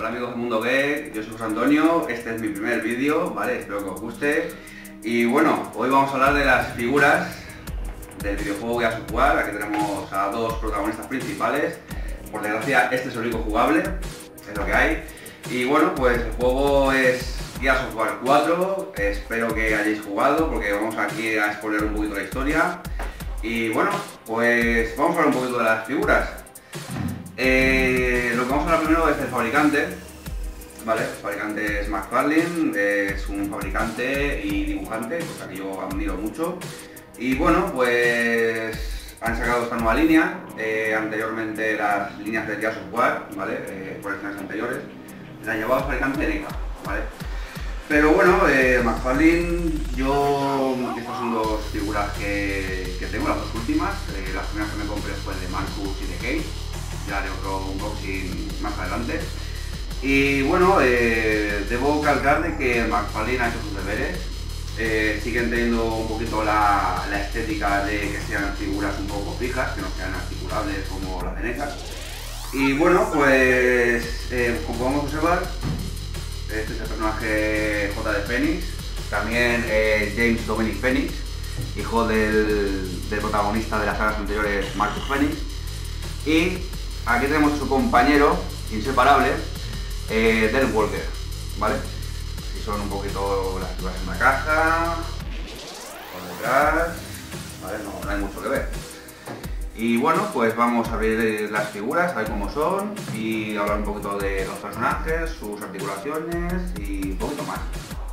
Hola amigos del Mundo Geek, yo soy José Antonio, este es mi primer vídeo, ¿vale? Espero que os guste. Y bueno, hoy vamos a hablar de las figuras del videojuego Gears of War. Aquí tenemos a dos protagonistas principales. Por desgracia, este es el único jugable, es lo que hay. Y bueno, pues el juego es Gears of War 4, espero que hayáis jugado porque vamos aquí a exponer un poquito la historia. Y bueno, pues vamos a hablar un poquito de las figuras. Lo que vamos a hablar primero es el fabricante, ¿vale? El fabricante es McFarlane, es un fabricante y dibujante, cosa que yo admiro mucho. Y bueno, pues han sacado esta nueva línea, anteriormente las líneas de Gears of War, ¿vale? Colecciones anteriores, la llevaba el fabricante NECA, ¿vale? Pero bueno, McFarlane, estas son dos figuras que tengo, las dos últimas. Las primeras que me compré fue de Marcus y de Kate, ya haré otro unboxing más adelante. Y bueno, debo calcar de que McFarlane ha hecho sus deberes. Siguen teniendo un poquito la estética de que sean figuras un poco fijas, que no sean articulables como las de NECA. Y bueno, pues como podemos observar, este es el personaje J. de Phoenix, también James Dominic Phoenix, hijo del protagonista de las sagas anteriores, Marcus Phoenix. Y aquí tenemos a su compañero inseparable, Del Walker, ¿vale? Así son un poquito las figuras en la caja, por detrás, ¿vale? No hay mucho que ver. Y bueno, pues vamos a abrir las figuras, a ver cómo son y hablar un poquito de los personajes, sus articulaciones y un poquito más.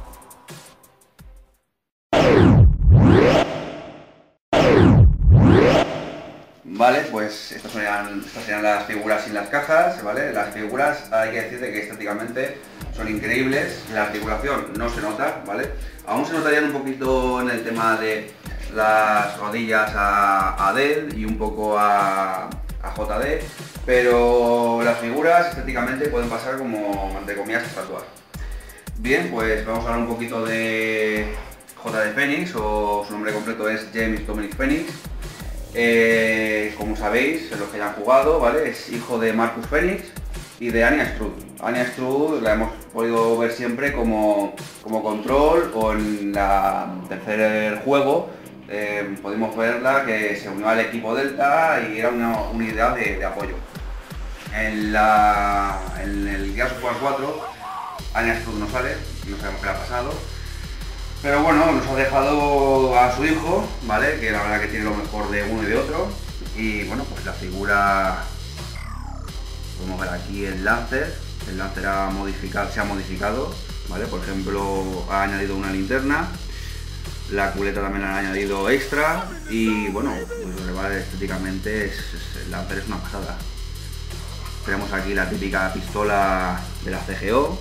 Vale, pues estas serían las figuras sin las cajas, ¿vale? Las figuras hay que decirte que estéticamente son increíbles, la articulación no se nota, ¿vale? Aún se notarían un poquito en el tema de las rodillas a Del y un poco a JD, pero las figuras estéticamente pueden pasar como, entre comillas, estatuas. Bien, pues vamos a hablar un poquito de J. de Phoenix, o su nombre completo es James Dominic Phoenix. Como sabéis, los que ya han jugado, ¿vale? Es hijo de Marcus Phoenix y de Anya Strud. Anya Strud la hemos podido ver siempre como control, o en el tercer juego pudimos verla que se unió al equipo Delta y era una unidad de apoyo. En el Gears of War 4 Anya Strud no sale, no sabemos qué le ha pasado. Pero bueno, nos ha dejado a su hijo, ¿vale? Que la verdad que tiene lo mejor de uno y de otro. Y bueno, pues la figura, podemos ver aquí el Lancer se ha modificado, ¿vale? Por ejemplo, ha añadido una linterna, la culeta también la han añadido extra y bueno, pues estéticamente el Lancer es una pasada. Tenemos aquí la típica pistola de la CGO.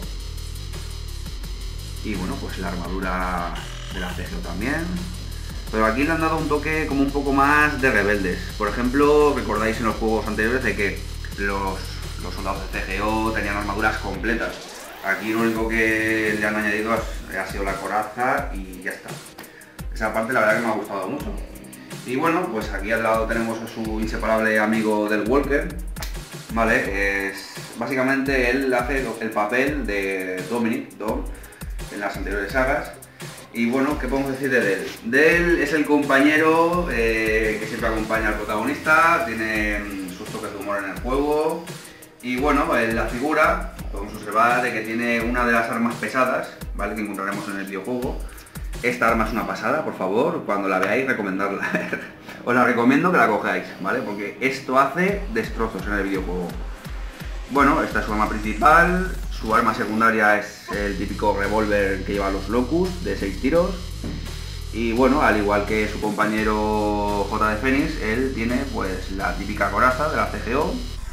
Y bueno, pues la armadura de la CGO también. Pero aquí le han dado un toque como un poco más de rebeldes. Por ejemplo, recordáis en los juegos anteriores de que los soldados de CGO tenían armaduras completas. Aquí lo único que le han añadido ha sido la coraza y ya está. Esa parte la verdad que me ha gustado mucho. Y bueno, pues aquí al lado tenemos a su inseparable amigo Del Walker. Vale, básicamente él hace el papel de Dom en las anteriores sagas. Y bueno, ¿qué podemos decir de Del? Del es el compañero que siempre acompaña al protagonista, tiene sus toques de humor en el juego. Y bueno, en la figura podemos observar de que tiene una de las armas pesadas, ¿vale? Que encontraremos en el videojuego. Esta arma es una pasada, por favor, cuando la veáis recomendarla. Os la recomiendo que la cojáis, ¿vale? Porque esto hace destrozos en el videojuego. Bueno, esta es su arma principal. Su arma secundaria es el típico revólver que lleva los Locust de 6 tiros. Y bueno, al igual que su compañero J. de Phoenix, él tiene pues la típica coraza de la CGO.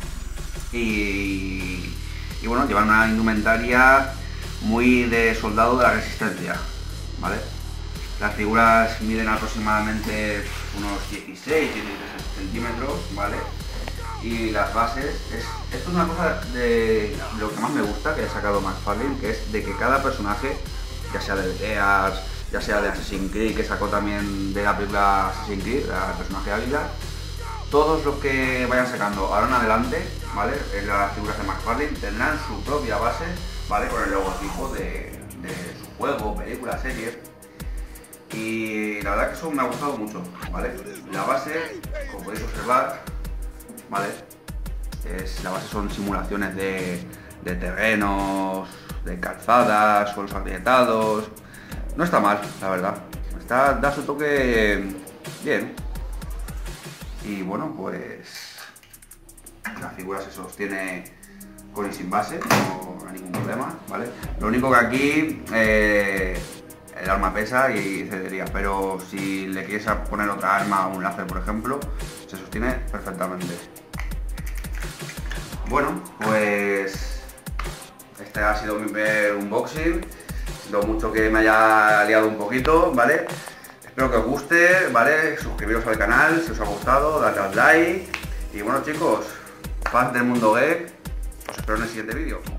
Y bueno, llevan una indumentaria muy de soldado de la resistencia, ¿vale? Las figuras miden aproximadamente unos 16-17 centímetros, ¿vale? Y las bases, esto es una cosa de lo que más me gusta que ha sacado McFarlane, que es de que cada personaje, ya sea de Gears, ya sea de Assassin's Creed, que sacó también de la película Assassin's Creed, el personaje Águila, todos los que vayan sacando ahora en adelante, ¿vale? Las figuras de McFarlane tendrán su propia base, ¿vale? Con el logotipo de su juego, película, serie. Y la verdad que eso me ha gustado mucho, ¿vale? La base, como podéis observar, ¿vale? La base son simulaciones de terrenos, de calzadas, suelos agrietados. No está mal, la verdad. Da su toque bien. Y bueno, pues la figura se sostiene con y sin base, no hay ningún problema, ¿vale? Lo único que aquí el arma pesa y cedería, pero si le quieres poner otra arma, un láser por ejemplo, se sostiene perfectamente. Bueno, pues este ha sido mi primer unboxing. Lo mucho que me haya liado un poquito, ¿vale? Espero que os guste, ¿vale? Suscribiros al canal si os ha gustado, dadle al like. Y bueno chicos, fans del mundo geek, os espero en el siguiente vídeo.